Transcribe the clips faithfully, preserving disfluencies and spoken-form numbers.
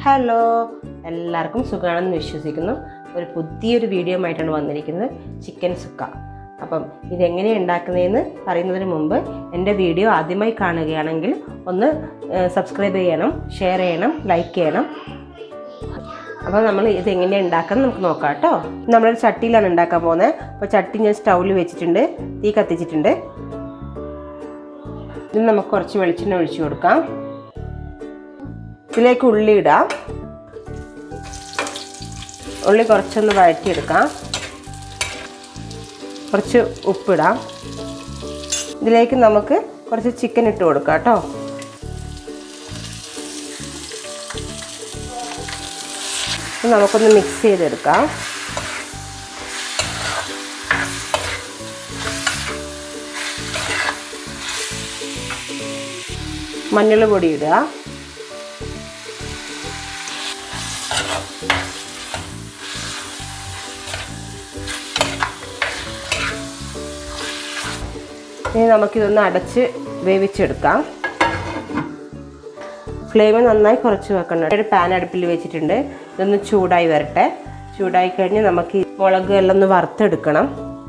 Hello, എല്ലാവർക്കും സുഖമാണെന്ന് വിശ്വസിക്കുന്നു. ഒരു പുതിയൊരു വീഡിയോ ആയിട്ടാണ് വന്നിരിക്കുന്നത്, ചിക്കൻ സുക്ക. അപ്പം ഇതെങ്ങനെയാണ് ഉണ്ടാക്കുന്നതെന്ന് പറയുന്നതിന് മുമ്പ് എൻ്റെ വീഡിയോ ആദ്യമായി കാണുകയാണെങ്കിൽ ഒന്ന് സബ്സ്ക്രൈബ് ചെയ്യണം, ഷെയർ ചെയ്യണം, ലൈക്ക് ചെയ്യണം. അപ്പോൾ നമ്മൾ ഇതെങ്ങനെയാണ് ഉണ്ടാക്കുന്നത് നമുക്ക് നോക്കാം കേട്ടോ. നമ്മളൊരു ചട്ടിയിലാണ് ഉണ്ടാക്കാൻ പോകുന്നത്. അപ്പോൾ ചട്ടി ഞാൻ സ്റ്റൗവിൽ വെച്ചിട്ടുണ്ട്, തീ കത്തിച്ചിട്ടുണ്ട്. ഇത് നമുക്ക് കുറച്ച് വെളിച്ചെണ്ണ ഒഴിച്ചു കൊടുക്കാം. ഇതിലേക്ക് ഉള്ളി ഇടാം. ഉള്ളി കുറച്ചൊന്ന് വഴറ്റിയെടുക്കാം. കുറച്ച് ഉപ്പിടാം. ഇതിലേക്ക് നമുക്ക് കുറച്ച് ചിക്കൻ ഇട്ട് കൊടുക്കാം കേട്ടോ. നമുക്കൊന്ന് മിക്സ് ചെയ്തെടുക്കാം. മഞ്ഞൾ പൊടി ഇടുക. ഇനി നമുക്കിതൊന്ന് അടച്ച് വേവിച്ചെടുക്കാം. ഫ്ലെയിം നന്നായി കുറച്ച് വെക്കണം. ഒരു പാൻ അടുപ്പിൽ വെച്ചിട്ടുണ്ട്. ഇതൊന്ന് ചൂടായി വരട്ടെ. ചൂടായി കഴിഞ്ഞ് നമുക്ക് മുളക് എല്ലാം ഒന്ന് വറുത്തെടുക്കണം.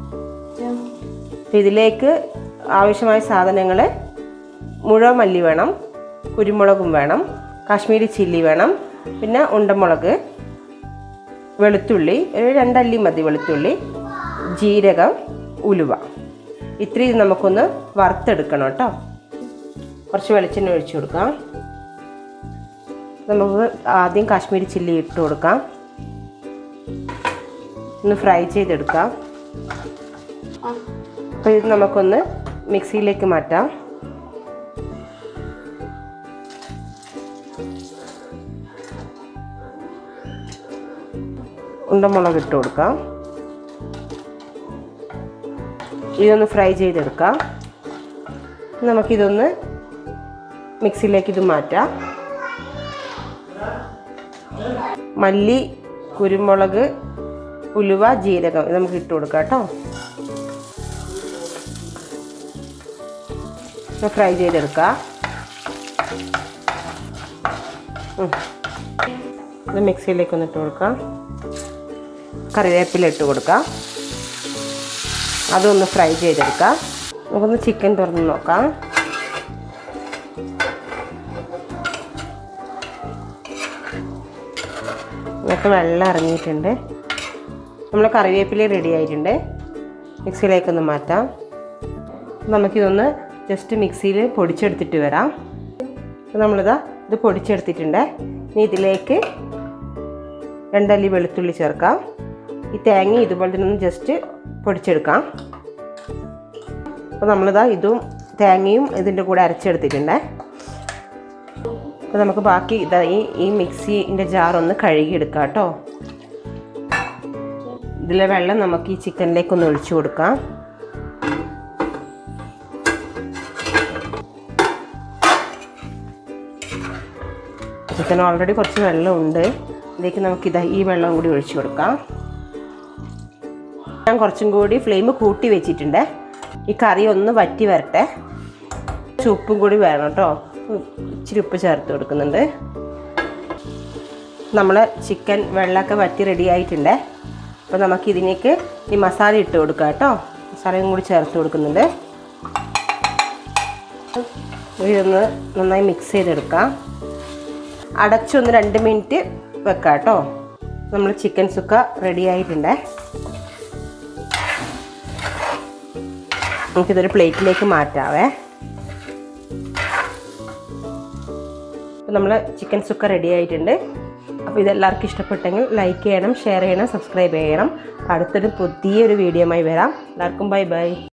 ഇതിലേക്ക് ആവശ്യമായ സാധനങ്ങൾ: മുഴുവൻ മല്ലി വേണം, കുരുമുളകും വേണം, കാശ്മീരി ചില്ലി വേണം, പിന്നെ ഉണ്ടമുളക്, വെളുത്തുള്ളി ഒരു രണ്ടല്ലി മതി, വെളുത്തുള്ളി, ജീരകം, ഉലുവ. ഇത്രയും നമുക്കൊന്ന് വറുത്തെടുക്കണം കേട്ടോ. കുറച്ച് വെളിച്ചെണ്ണ ഒഴിച്ചു കൊടുക്കാം. നമുക്ക് ആദ്യം കാശ്മീരി ചില്ലി ഇട്ട് കൊടുക്കാം. ഒന്ന് ഫ്രൈ ചെയ്തെടുക്കാം. അപ്പോൾ ഇത് നമുക്കൊന്ന് മിക്സിയിലേക്ക് മാറ്റാം. ഉണ്ടമുളക് ഇട്ട് കൊടുക്കാം. ഇതൊന്ന് ഫ്രൈ ചെയ്തെടുക്കാം. നമുക്കിതൊന്ന് മിക്സിയിലേക്ക് ഇത് മാറ്റാം. മല്ലി, കുരുമുളക്, ഉലുവ, ജീരകം ഇത് നമുക്ക് ഇട്ട് കൊടുക്കാം കേട്ടോ. ഫ്രൈ ചെയ്തെടുക്കാം. ഇത് മിക്സിയിലേക്ക് ഒന്ന് ഇട്ട് കൊടുക്കാം. കറിവേപ്പില ഇട്ട് കൊടുക്കാം. അതൊന്ന് ഫ്രൈ ചെയ്തെടുക്കാം. നമുക്കൊന്ന് ചിക്കൻ തുറന്ന് നോക്കാം. ഇതൊക്കെ വെള്ളം ഇറങ്ങിയിട്ടുണ്ട്. നമ്മൾ കറിവേപ്പില റെഡി ആയിട്ടുണ്ട്. മിക്സിയിലേക്കൊന്ന് മാറ്റാം. നമുക്കിതൊന്ന് ജസ്റ്റ് മിക്സിയിൽ പൊടിച്ചെടുത്തിട്ട് വരാം. നമ്മളിതാ ഇത് പൊടിച്ചെടുത്തിട്ടുണ്ട്. ഇനി ഇതിലേക്ക് രണ്ടല്ലി വെളുത്തുള്ളി ചേർക്കാം. ഈ തേങ്ങ ഇതുപോലെ തന്നെ ഒന്ന് ജസ്റ്റ് പൊടിച്ചെടുക്കാം. അപ്പോൾ നമ്മളിതാ ഇതും തേങ്ങയും ഇതിൻ്റെ കൂടെ അരച്ചെടുത്തിട്ടുണ്ട്. അപ്പോൾ നമുക്ക് ബാക്കി ഇതാ ഈ ഈ മിക്സിൻ്റെ ജാറൊന്ന് കഴുകിയെടുക്കാം കേട്ടോ. ഇതിലെ വെള്ളം നമുക്ക് ഈ ചിക്കനിലേക്കൊന്ന് ഒഴിച്ചു കൊടുക്കാം. ചിക്കൻ ഓൾറെഡി കുറച്ച് വെള്ളമുണ്ട്. ഇതിലേക്ക് നമുക്കിതാ ഈ വെള്ളം കൂടി ഒഴിച്ചു കൊടുക്കാം. ഞാൻ കുറച്ചും കൂടി ഫ്ലെയിം കൂട്ടി വെച്ചിട്ടുണ്ട്. ഈ കറി ഒന്ന് വറ്റി വരട്ടെ. ഉപ്പും കൂടി വേണം കേട്ടോ. ഇച്ചിരി ഉപ്പ് ചേർത്ത് കൊടുക്കുന്നുണ്ട്. നമ്മൾ ചിക്കൻ വെള്ളമൊക്കെ വറ്റി റെഡി ആയിട്ടുണ്ട്. അപ്പോൾ നമുക്കിതിലേക്ക് ഈ മസാല ഇട്ട് കൊടുക്കാം കേട്ടോ. മസാലയും കൂടി ചേർത്ത് കൊടുക്കുന്നുണ്ട്. ഇതൊന്ന് നന്നായി മിക്സ് ചെയ്തെടുക്കാം. അടച്ചൊന്ന് രണ്ട് മിനിറ്റ് വെക്കാം കേട്ടോ. നമ്മൾ ചിക്കൻ സുക്ക റെഡി ആയിട്ടുണ്ട്. നമുക്കിതൊരു പ്ലേറ്റിലേക്ക് മാറ്റാവേ. അപ്പോൾ നമ്മൾ ചിക്കൻ സുക്ക റെഡി ആയിട്ടുണ്ട്. അപ്പോൾ ഇതെല്ലാവർക്കും ഇഷ്ടപ്പെട്ടെങ്കിൽ ലൈക്ക് ചെയ്യണം, ഷെയർ ചെയ്യണം, സബ്സ്ക്രൈബ് ചെയ്യണം. അടുത്തൊരു പുതിയൊരു വീഡിയോയുമായി വരാം. എല്ലാവർക്കും ബൈ ബൈ.